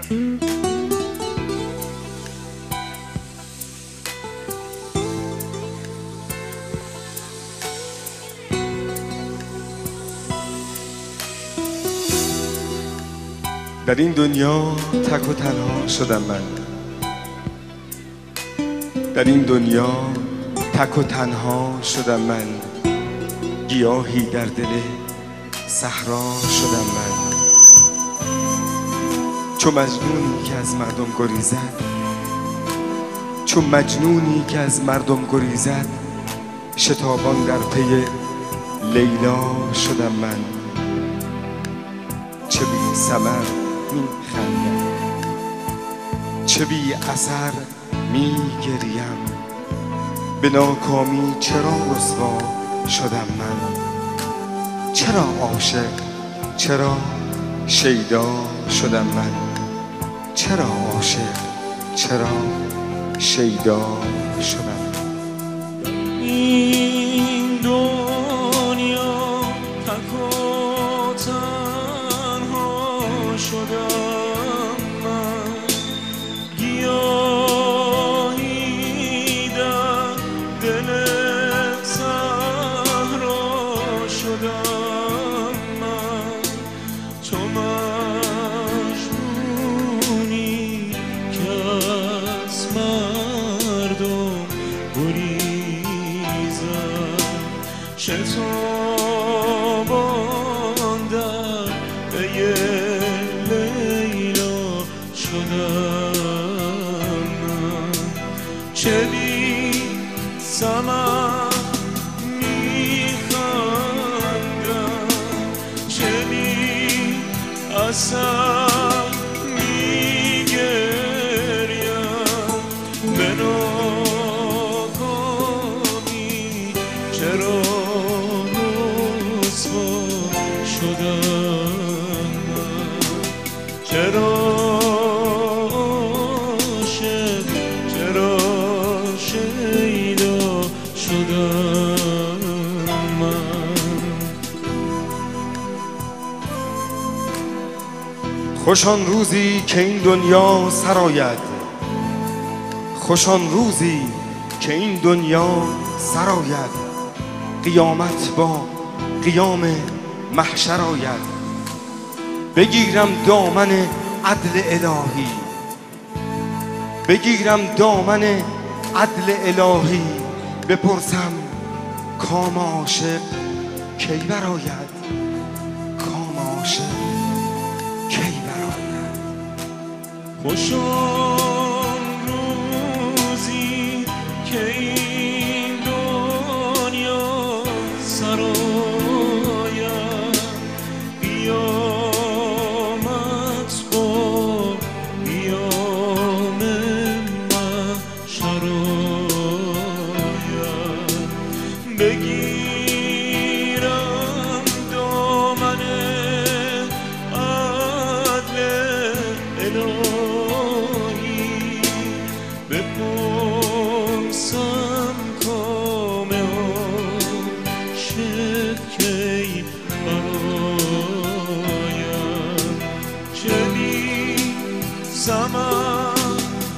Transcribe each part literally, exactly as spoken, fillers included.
در این دنیا تک و تنها شدم من، در این دنیا تک و تنها شدم من، گیاهی در دل صحرا شدم من. چو مجنونی که از مردم گریزد، چو مجنونی که از مردم گریزد، شتابان در پی لیلا شدم من. چه بی ثمر می خندم، چه بی اثر می گریم، به ناکامی چرا رسوا شدم من. چرا عاشق، چرا شیدا شدم من، چرا عاشق، چرا شیدا شدم. این دنیا تک و تنها شدم من، گیاهی در دل صحرا شدم من. تو مجنونی که از مردم گریزد، شتابان در پی لیلا شدم من. چه بی ثمر میخندم، چه بی اثر میگریم، به ناکامی چرا رسوا شدم من. چرا عاشق، چرا شیدا شدم من. خوش آن روزی که این دنیا سرآید، خوش آن روزی که این دنیا سرآید، قیامت با قیام محشر آید. بگیرم دامن عدل الهی، بگیرم دامن عدل الهی، بپرسم کام عاشق کی برآید، کام عاشق کی برآید. خوش آن روزی که این دنیا سرآید، قیامت با قیام محشر آید. بگیرم دامن عدل الهی، بپرسم کام عاشق کی برآید. چه بی ثمر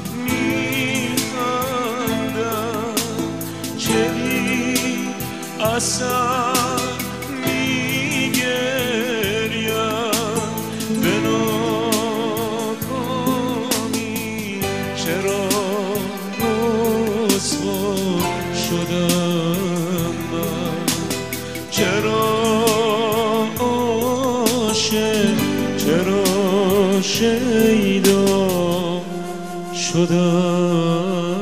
میخندم، چه بی اثر میگریم، به ناکامی چرا رسوا شدم من. چرا عاشق، چرا شیدا شدم.